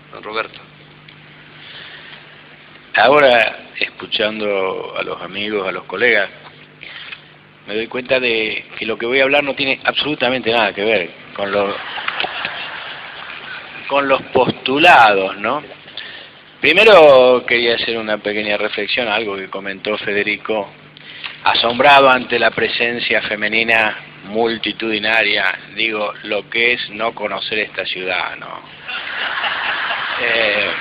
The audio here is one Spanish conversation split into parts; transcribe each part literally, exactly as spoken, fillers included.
don Roberto. Ahora, escuchando a los amigos, a los colegas, me doy cuenta de que lo que voy a hablar no tiene absolutamente nada que ver con los, con los postulados, ¿no? Primero quería hacer una pequeña reflexión a algo que comentó Federico, asombrado ante la presencia femenina multitudinaria. Digo, lo que es no conocer esta ciudad, ¿no? Eh,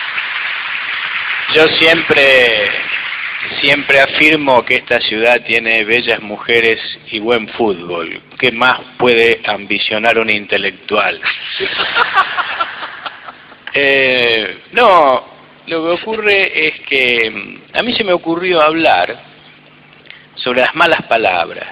yo siempre, siempre afirmo que esta ciudad tiene bellas mujeres y buen fútbol. ¿Qué más puede ambicionar un intelectual? Eh, no, lo que ocurre es que a mí se me ocurrió hablar sobre las malas palabras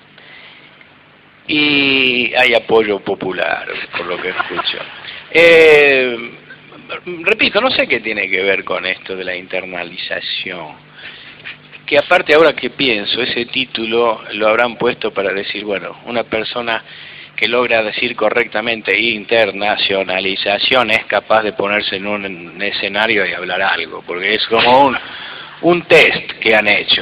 y hay apoyo popular, por lo que escucho. Eh, repito, no sé qué tiene que ver con esto de la internalización, que aparte ahora que pienso, ese título lo habrán puesto para decir, bueno, una persona que logra decir correctamente internacionalización es capaz de ponerse en un escenario y hablar algo, porque es como un, un test que han hecho.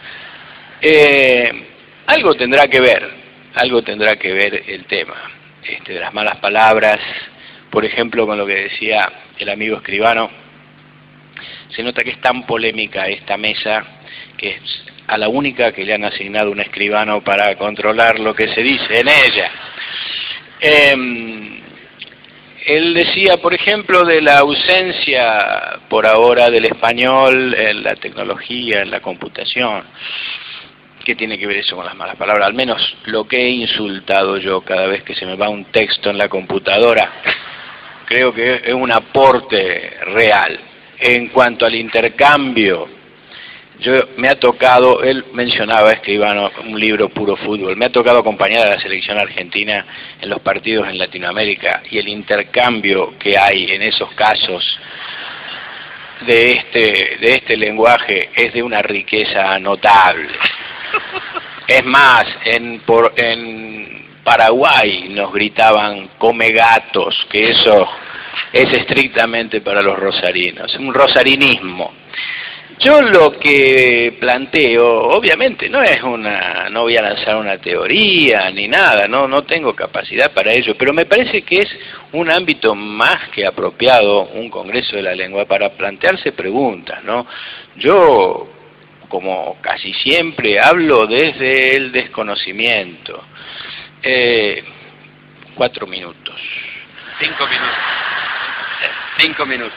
Eh, algo tendrá que ver, algo tendrá que ver el tema este, de las malas palabras, por ejemplo, con lo que decía el amigo escribano. Se nota que es tan polémica esta mesa que es a la única que le han asignado un escribano para controlar lo que se dice en ella. Eh, él decía, por ejemplo, de la ausencia por ahora del español en la tecnología, en la computación. ¿Qué tiene que ver eso con las malas palabras? Al menos lo que he insultado yo cada vez que se me va un texto en la computadora, creo que es un aporte real. En cuanto al intercambio, yo me ha tocado, él mencionaba, escribano, un libro puro fútbol, me ha tocado acompañar a la selección argentina en los partidos en Latinoamérica, y el intercambio que hay en esos casos de este, de este lenguaje es de una riqueza notable. Es más, en, por, en Paraguay nos gritaban come gatos, que eso es estrictamente para los rosarinos, un rosarinismo. Yo lo que planteo, obviamente, no es una, no voy a lanzar una teoría ni nada, no, no tengo capacidad para ello, pero me parece que es un ámbito más que apropiado, un Congreso de la Lengua, para plantearse preguntas, ¿no? Yo, como casi siempre, hablo desde el desconocimiento. Eh, cuatro minutos. Cinco minutos. Cinco minutos.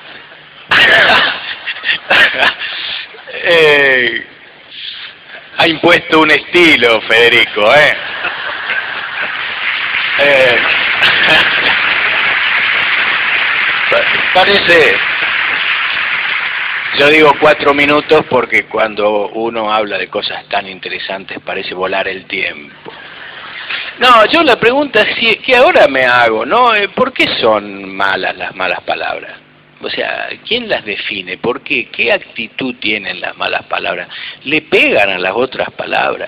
eh, ha impuesto un estilo, Federico, ¿eh? eh parece... Yo digo cuatro minutos porque cuando uno habla de cosas tan interesantes parece volar el tiempo. No, yo la pregunta es que ahora me hago, ¿no? ¿Por qué son malas las malas palabras? O sea, ¿quién las define? ¿Por qué? ¿Qué actitud tienen las malas palabras? ¿Le pegan a las otras palabras?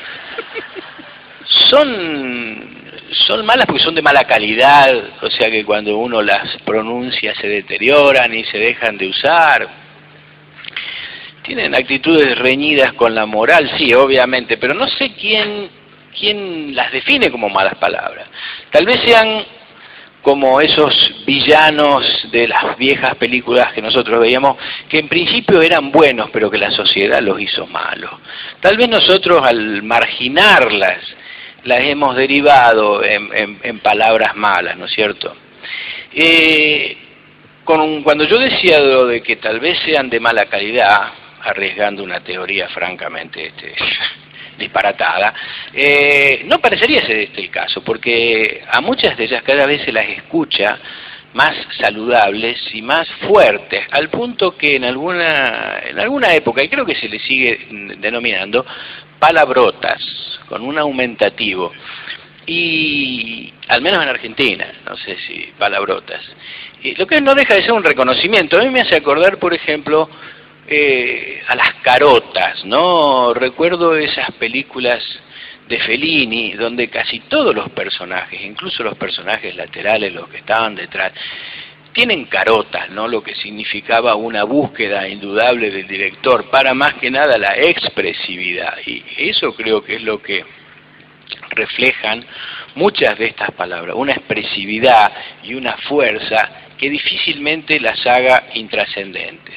Son, son malas porque son de mala calidad, o sea que cuando uno las pronuncia se deterioran y se dejan de usar. Tienen actitudes reñidas con la moral, sí, obviamente, pero no sé quién, quién las define como malas palabras. Tal vez sean como esos villanos de las viejas películas que nosotros veíamos, que en principio eran buenos, pero que la sociedad los hizo malos. Tal vez nosotros al marginarlas, las hemos derivado en, en, en palabras malas, ¿no es cierto? Eh, con, cuando yo decía lo de que tal vez sean de mala calidad, arriesgando una teoría francamente este, disparatada, eh, no parecería ser este el caso, porque a muchas de ellas cada vez se las escucha más saludables y más fuertes, al punto que en alguna, en alguna época, y creo que se le sigue denominando, palabrotas, con un aumentativo, y al menos en Argentina, no sé si palabrotas, y lo que no deja de ser un reconocimiento. A mí me hace acordar, por ejemplo, Eh, a las carotas, ¿no? Recuerdo esas películas de Fellini, donde casi todos los personajes, incluso los personajes laterales, los que estaban detrás, tienen carotas, ¿no? Lo que significaba una búsqueda indudable del director para más que nada la expresividad, y eso creo que es lo que reflejan muchas de estas palabras, una expresividad y una fuerza que difícilmente las haga intrascendentes.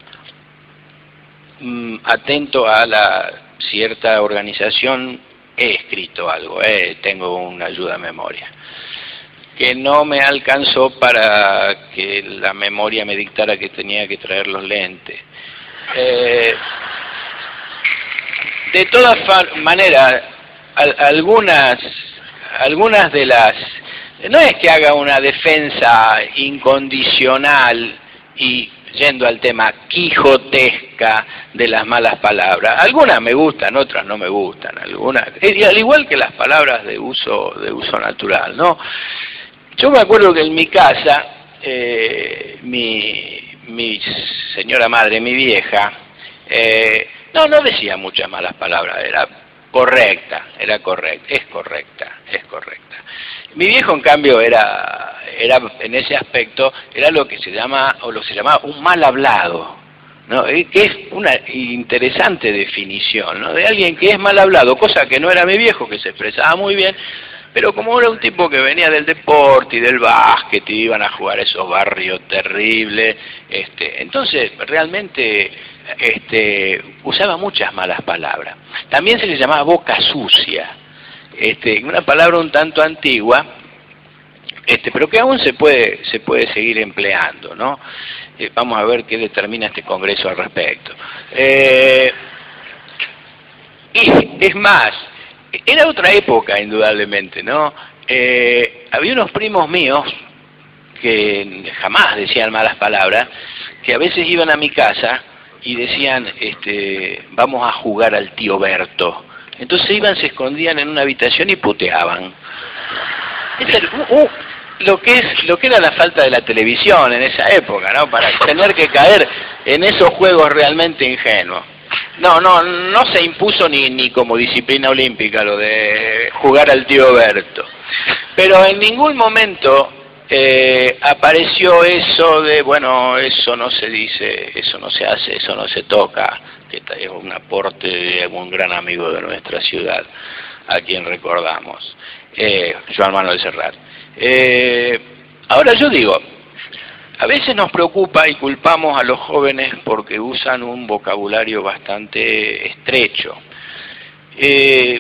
Mm, atento a la cierta organización, he escrito algo, eh, tengo una ayuda a memoria, que no me alcanzó para que la memoria me dictara que tenía que traer los lentes. Eh, de todas maneras, al, algunas, algunas de las... No es que haga una defensa incondicional y, yendo al tema, quijotesca de las malas palabras. Algunas me gustan, otras no me gustan. Algunas, al igual que las palabras de uso, de uso natural, ¿no? Yo me acuerdo que en mi casa, eh, mi, mi señora madre, mi vieja, eh, no, no decía muchas malas palabras, era correcta, era correcta, es correcta, es correcta. Mi viejo, en cambio, era, era en ese aspecto, era lo que se llama, o lo que se llamaba un mal hablado, ¿no? Que es una interesante definición, ¿no? De alguien que es mal hablado, cosa que no era mi viejo, que se expresaba muy bien, pero como era un tipo que venía del deporte y del básquet y iban a jugar a esos barrios terribles, este, entonces realmente este, usaba muchas malas palabras. También se le llamaba boca sucia, este, una palabra un tanto antigua, este, pero que aún se puede, se puede seguir empleando, ¿no? Eh, vamos a ver qué determina este congreso al respecto. Eh, y es más, era otra época, indudablemente, ¿no? Eh, había unos primos míos que jamás decían malas palabras, que a veces iban a mi casa y decían, este, vamos a jugar al tío Berto. Entonces iban, se escondían en una habitación y puteaban. Es el, uh, uh, lo que es, lo que era la falta de la televisión en esa época, ¿no? Para tener que caer en esos juegos realmente ingenuos. No, no, no se impuso ni, ni como disciplina olímpica lo de jugar al tío Berto. Pero en ningún momento eh, apareció eso de, bueno, eso no se dice, eso no se hace, eso no se toca, que es un aporte de un gran amigo de nuestra ciudad, a quien recordamos, eh, Joan Manuel Serrat. Eh, ahora yo digo, a veces nos preocupa y culpamos a los jóvenes porque usan un vocabulario bastante estrecho. Eh,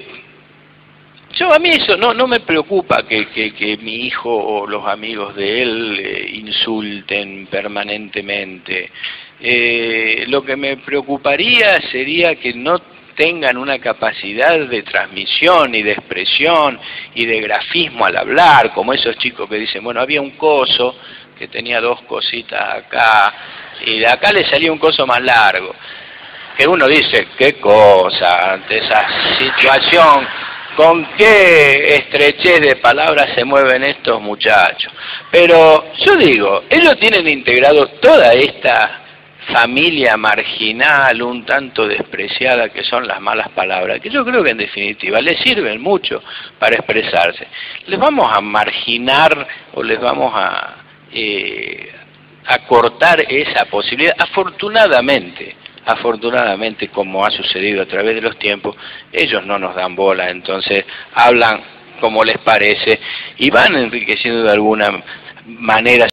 yo a mí eso no, no me preocupa que, que, que mi hijo o los amigos de él eh, insulten permanentemente. Eh, lo que me preocuparía sería que no tengan una capacidad de transmisión y de expresión y de grafismo al hablar, como esos chicos que dicen, bueno, había un coso que tenía dos cositas acá, y de acá le salía un coso más largo, que uno dice, qué cosa, ante esa situación, con qué estrechez de palabras se mueven estos muchachos. Pero yo digo, ellos tienen integrado toda esta familia marginal, un tanto despreciada, que son las malas palabras, que yo creo que en definitiva les sirven mucho para expresarse. ¿Les vamos a marginar o les vamos a Eh, acortar esa posibilidad? Afortunadamente, afortunadamente, como ha sucedido a través de los tiempos, ellos no nos dan bola, entonces hablan como les parece y van enriqueciendo de alguna manera